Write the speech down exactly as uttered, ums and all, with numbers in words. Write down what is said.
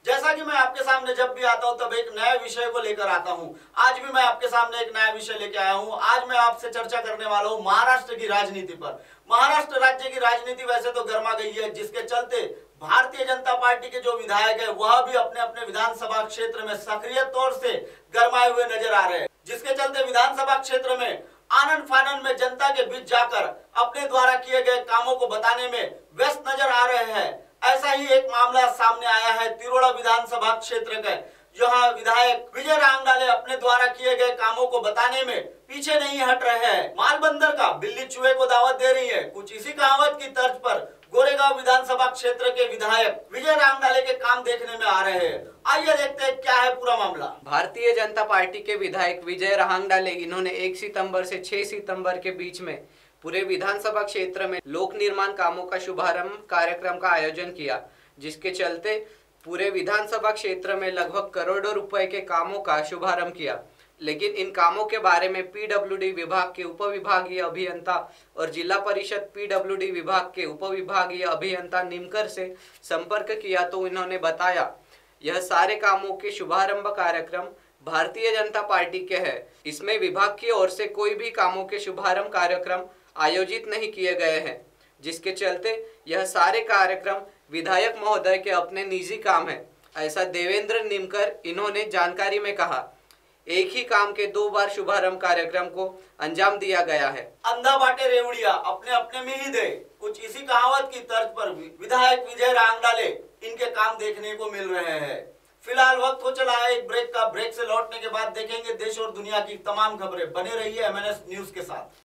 जैसा कि मैं आपके सामने जब भी आता हूं तब एक नए विषय को लेकर आता हूं। आज भी मैं आपके सामने एक नया विषय लेकर आया हूं। आज मैं आपसे चर्चा करने वाला हूं महाराष्ट्र की राजनीति पर। महाराष्ट्र राज्य की राजनीति वैसे तो गर्मा गई है, जिसके चलते भारतीय जनता पार्टी के जो विधायक है वह भी अपने अपने विधानसभा क्षेत्र में सक्रिय तौर से गरमाए हुए नजर आ रहे हैं, जिसके चलते विधानसभा क्षेत्र में आनन फानन में जनता के बीच जाकर अपने द्वारा किए गए कामों को बताने में व्यस्त नजर आ रहे हैं। ऐसा ही एक मामला सामने आया है तिरोड़ा विधानसभा क्षेत्र का, जहां विधायक विजय रांगडाले अपने द्वारा किए गए कामों को बताने में पीछे नहीं हट रहे हैं। मालबंदर का बिल्ली चूहे को दावत दे रही है, कुछ इसी कहावत की तर्ज पर गोरेगांव विधानसभा क्षेत्र के विधायक विजय रांगडाले के काम देखने में आ रहे हैं। आइए देखते हैं क्या है पूरा मामला। भारतीय जनता पार्टी के विधायक विजय रांगडाले इन्होंने एक सितंबर से छह सितंबर के बीच में पूरे विधानसभा क्षेत्र में लोक निर्माण कामों का शुभारंभ कार्यक्रम का आयोजन किया, जिसके चलते पूरे विधानसभा क्षेत्र में लगभग करोड़ों रुपए के कामों का शुभारंभ किया। लेकिन इन कामों के बारे में पीडब्ल्यूडी विभाग के उपविभागीय अभियंता और जिला परिषद पीडब्ल्यूडी विभाग के उपविभागीय अभियंता निमकर से संपर्क किया तो इन्होंने बताया यह सारे कामों के शुभारंभ कार्यक्रम भारतीय जनता पार्टी के है। इसमें विभाग की ओर से कोई भी कामों के शुभारंभ कार्यक्रम आयोजित नहीं किए गए हैं, जिसके चलते यह सारे कार्यक्रम विधायक महोदय के अपने निजी काम है, ऐसा देवेंद्र निमकर इन्होंने जानकारी में कहा। एक ही काम के दो बार शुभारंभ कार्यक्रम को अंजाम दिया गया है। अंधा बाटे रेवड़िया अपने अपने में ही दे, कुछ इसी कहावत की तर्ज पर विधायक विजय रांगडाले इनके काम देखने को मिल रहे हैं। फिलहाल वक्त हो चला है एक ब्रेक का। ब्रेक से लौटने के बाद देखेंगे देश और दुनिया की तमाम खबरें। बने रहिए एम एन एस न्यूज के साथ।